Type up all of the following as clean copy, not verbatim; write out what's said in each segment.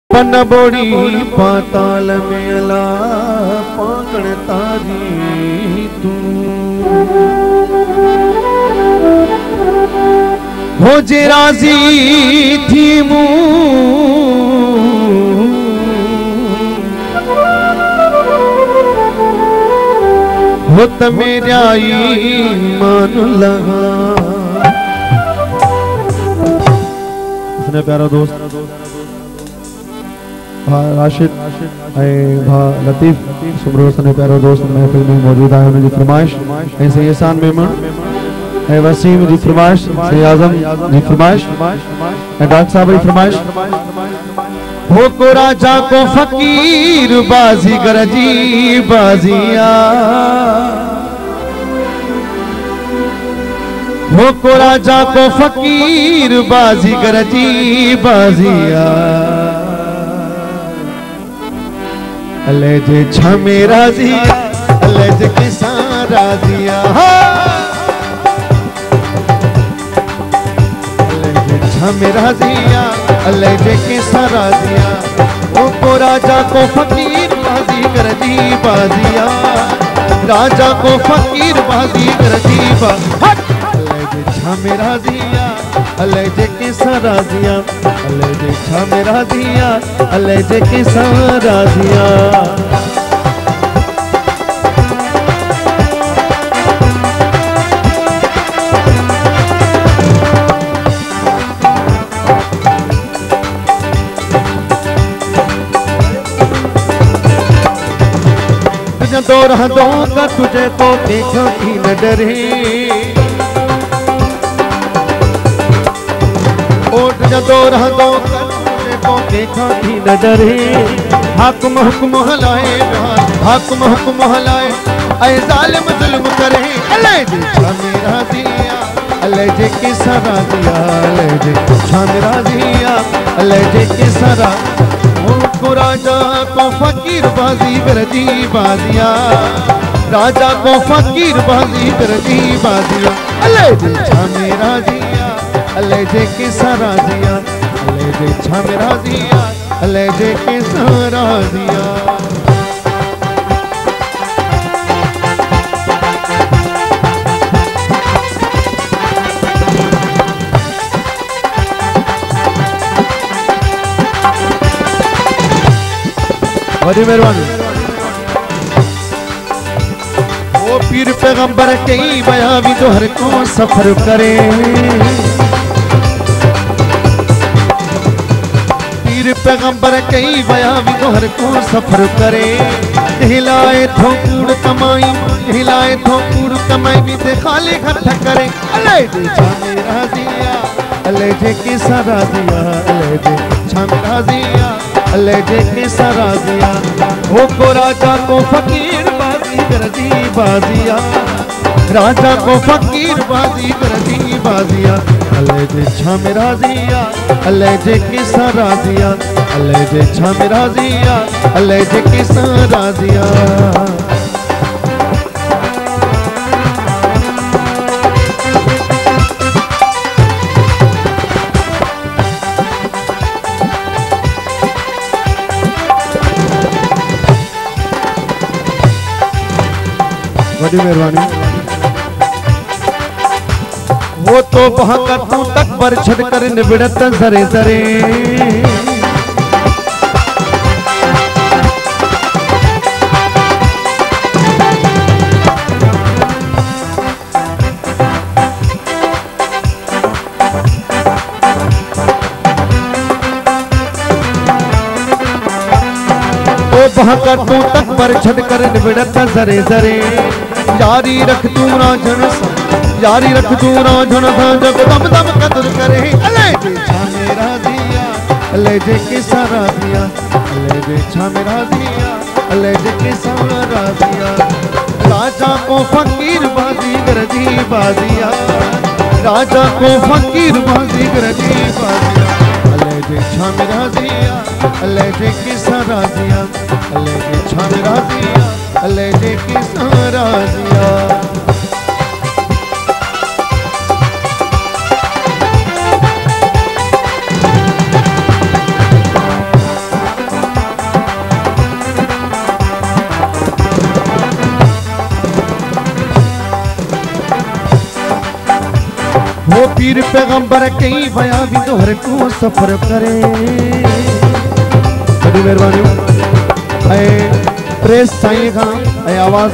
पन बोड़ी पाताल में अला पाकण तारी तू हो जे राजी थी मूं हो त मेरा ईमान लगा। इसने प्यारा दोस्त राशिद भा लतीफ सुमरो सने प्यारो दोस्त महफिल में मौजूद है। उनकी फरमाइश ऐसे एहसान मेमन वसीम जी फरमाइश से आजम जी फरमाइश डॉक्टर साहब की फरमाइश हो को राजा को फकीर बाजीगर जी बाजिया हो को राजा को फकीर बाजीगर जी बाजिया अले जे छमे राजिया अले जे किसान राजिया अले जे छमे राजिया अले जे किसान राजिया ओ को राजा को फकीर बाजीगर जी बाजिया राजा को फकीर बाजीगर जी अले जे छमे राजिया अले जे किसान राजिया अले जे छमे राजिया अले जे किसान राजिया। तुझे दो रहदों का तुझे तो देखो कि न डरे ओट जदो रहदो तुझे को देखा ही न डरे हाकुम हुक्म हलाए हाकुम हुक्म हलाए ऐ जालिम जुल्म करे अले जे छमेरा दिया अले जे किसरा दिया अले जे छमेरा दिया अले जे किसरा को राजा को फकीर बाजी बरदी बाजिया राजा को फकीर बाजी बरदी बाजिया अले जे छमेरा दिया अले जे किसान राजिया अले जे छमे राजिया अले जे किसान राजिया। बड़ी मेहरबानी वो पीर पैगंबर कई बया भी तो हर को सफर करे पैगंबर कई बया भी तो हर को सफर करे हिलाए थो कूड़ कमाई हिलाए थो कूड़ कमाई भी ते खाली खट करे अले जे छमे राजिया अले जे किसान राजिया अले जे छमे राजिया अले जे किसान राजिया हो को राजा को फकीर बाजीगर जी बाजिया राजा को फकीर बाजीगर जी बाजिया अले जे छमे राजिया अले जे किसान राजिया अले जे छमे राजिया अले जे किसान राजिया। बड़ी मेहरबानी वो तो बहाकर तू तक पर छड़ कर निबड़त जरे जरे वो बहाकर तू तक पर छड़ कर निबड़त जरे जरे जारी रख तू राजन जारी रख तू राजन जब दम दम कदर करे अले जे छमे राजिया अले जे किसान राजिया अले जे छमे राजिया अले जे किसान राजिया राजा को फकीर बाजीगर जी बाजिया राजा को फकीर बाजीगर जी बाजिया अले जे छमे राजिया अले जे किसान राजिया अले जे छमे राजिया अले जे किसान राजिया। पीर पैगंबर कई बया भी तो हर को सफर करे। बड़ी मेहरबानी प्रेस साईं का आवाज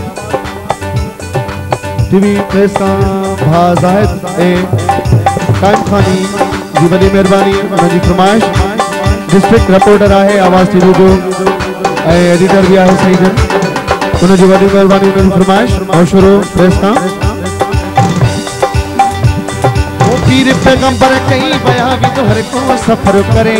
टीवी प्रेस का भा जाहिद कायम खानी जी बड़ी मेहरबानी उनकी फरमाइश। डिस्ट्रिक्ट रिपोर्टर आहे आवाज टीवी जो एडिटर भी आहे सही जन उनकी बड़ी मेहरबानी उनकी फरमाइश और शुरू प्रेस का। वो पीर पैगंबर कई बया भी तो हर को सफर करे।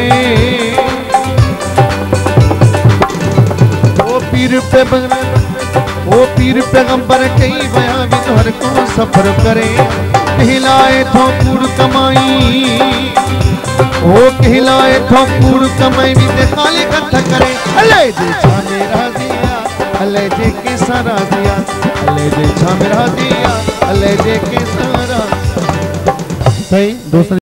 वो पीर पैगंबर कई बया भी तो हर को सफर करे। कहलाए थो कूड़ कमाई वो कहलाए थो कूड़ कमाई भी ते खाली कथ करे। अले जे छा मेरा दिया अले जे के सारा दिया अले जे छा मेरा दिया अले जे के सारा सही दोस्त।